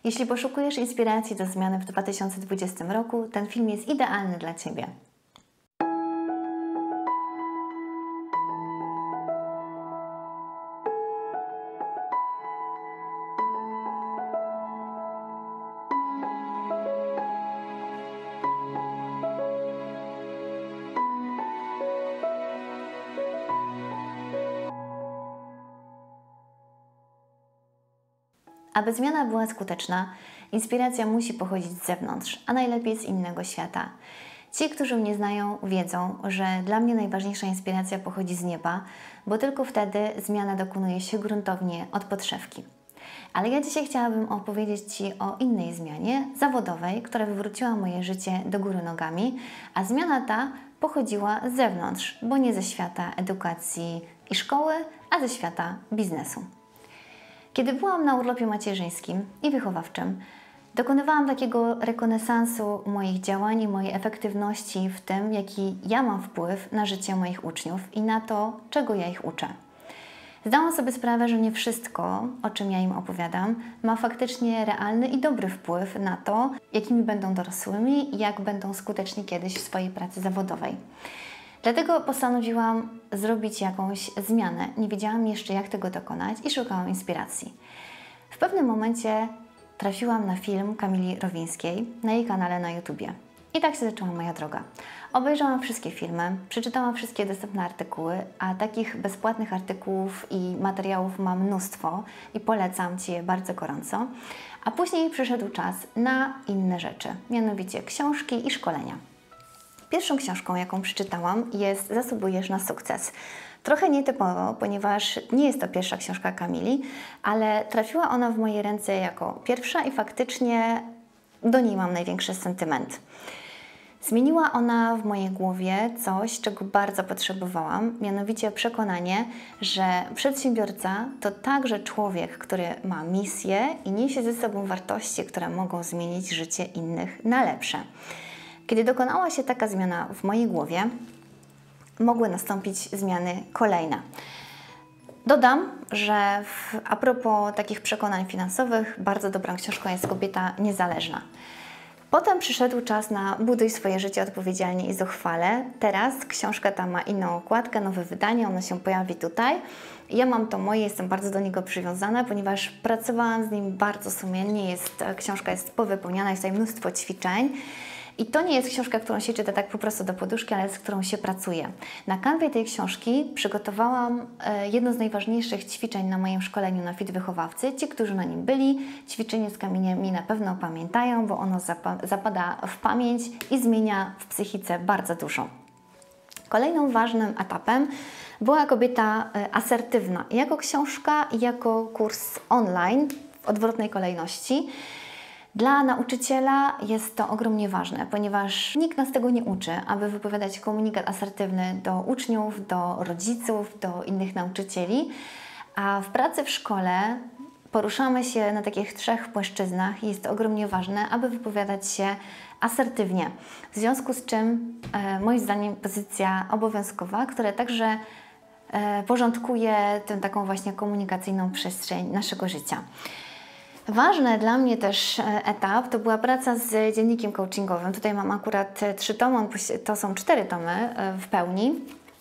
Jeśli poszukujesz inspiracji do zmiany w 2020 roku, ten film jest idealny dla Ciebie. Aby zmiana była skuteczna, inspiracja musi pochodzić z zewnątrz, a najlepiej z innego świata. Ci, którzy mnie znają, wiedzą, że dla mnie najważniejsza inspiracja pochodzi z nieba, bo tylko wtedy zmiana dokonuje się gruntownie od podszewki. Ale ja dzisiaj chciałabym opowiedzieć Ci o innej zmianie zawodowej, która wywróciła moje życie do góry nogami, a zmiana ta pochodziła z zewnątrz, bo nie ze świata edukacji i szkoły, a ze świata biznesu. Kiedy byłam na urlopie macierzyńskim i wychowawczym, dokonywałam takiego rekonesansu moich działań i mojej efektywności w tym, jaki ja mam wpływ na życie moich uczniów i na to, czego ja ich uczę. Zdałam sobie sprawę, że nie wszystko, o czym ja im opowiadam, ma faktycznie realny i dobry wpływ na to, jakimi będą dorosłymi i jak będą skuteczni kiedyś w swojej pracy zawodowej. Dlatego postanowiłam zrobić jakąś zmianę. Nie wiedziałam jeszcze, jak tego dokonać i szukałam inspiracji. W pewnym momencie trafiłam na film Kamili Rowińskiej na jej kanale na YouTubie. I tak się zaczęła moja droga. Obejrzałam wszystkie filmy, przeczytałam wszystkie dostępne artykuły, a takich bezpłatnych artykułów i materiałów mam mnóstwo i polecam Ci je bardzo gorąco. A później przyszedł czas na inne rzeczy, mianowicie książki i szkolenia. Pierwszą książką, jaką przeczytałam, jest Zasługujesz na sukces. Trochę nietypowo, ponieważ nie jest to pierwsza książka Kamili, ale trafiła ona w moje ręce jako pierwsza i faktycznie do niej mam największy sentyment. Zmieniła ona w mojej głowie coś, czego bardzo potrzebowałam, mianowicie przekonanie, że przedsiębiorca to także człowiek, który ma misję i niesie ze sobą wartości, które mogą zmienić życie innych na lepsze. Kiedy dokonała się taka zmiana w mojej głowie, mogły nastąpić zmiany kolejne. Dodam, że a propos takich przekonań finansowych, bardzo dobrą książką jest Kobieta Niezależna. Potem przyszedł czas na Buduj swoje życie odpowiedzialnie i zuchwale. Teraz książka ta ma inną okładkę, nowe wydanie, ono się pojawi tutaj. Ja mam to moje, jestem bardzo do niego przywiązana, ponieważ pracowałam z nim bardzo sumiennie. Książka jest powypełniana, jest tutaj mnóstwo ćwiczeń. I to nie jest książka, którą się czyta tak po prostu do poduszki, ale z którą się pracuje. Na kanwie tej książki przygotowałam jedno z najważniejszych ćwiczeń na moim szkoleniu na Fit Wychowawcy. Ci, którzy na nim byli, ćwiczenie z kamieniami na pewno pamiętają, bo ono zapada w pamięć i zmienia w psychice bardzo dużo. Kolejnym ważnym etapem była Kobieta asertywna. Jako książka i jako kurs online w odwrotnej kolejności. Dla nauczyciela jest to ogromnie ważne, ponieważ nikt nas tego nie uczy, aby wypowiadać komunikat asertywny do uczniów, do rodziców, do innych nauczycieli, a w pracy w szkole poruszamy się na takich trzech płaszczyznach i jest to ogromnie ważne, aby wypowiadać się asertywnie. W związku z czym, moim zdaniem, pozycja obowiązkowa, która także porządkuje tę taką właśnie komunikacyjną przestrzeń naszego życia. Ważny dla mnie też etap to była praca z dziennikiem coachingowym. Tutaj mam akurat 3 tomy, to są 4 tomy w pełni.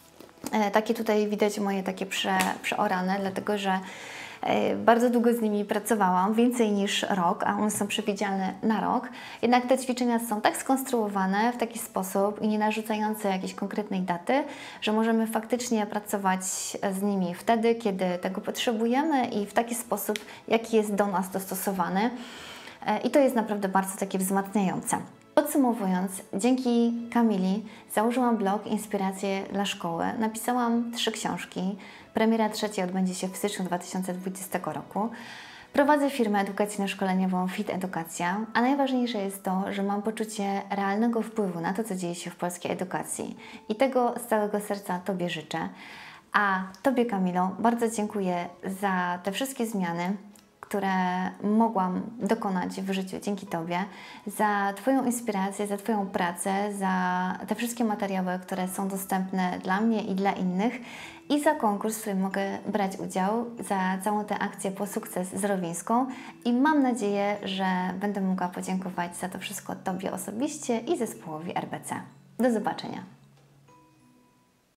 Takie tutaj widać moje takie przeorane, dlatego że bardzo długo z nimi pracowałam, więcej niż rok, a one są przewidziane na rok. Jednak te ćwiczenia są tak skonstruowane w taki sposób i nie narzucające jakiejś konkretnej daty, że możemy faktycznie pracować z nimi wtedy, kiedy tego potrzebujemy i w taki sposób, jaki jest do nas dostosowany. I to jest naprawdę bardzo takie wzmacniające. Podsumowując, dzięki Kamili założyłam blog Inspiracje dla szkoły. Napisałam 3 książki. Premiera 3 odbędzie się w styczniu 2020 roku. Prowadzę firmę edukacyjno-szkoleniową Fit Edukacja, a najważniejsze jest to, że mam poczucie realnego wpływu na to, co dzieje się w polskiej edukacji. I tego z całego serca Tobie życzę. A Tobie, Kamilo, bardzo dziękuję za te wszystkie zmiany, które mogłam dokonać w życiu dzięki Tobie, za Twoją inspirację, za Twoją pracę, za te wszystkie materiały, które są dostępne dla mnie i dla innych i za konkurs, w którym mogę brać udział, za całą tę akcję po sukces z Rowińską i mam nadzieję, że będę mogła podziękować za to wszystko Tobie osobiście i zespołowi RBC. Do zobaczenia.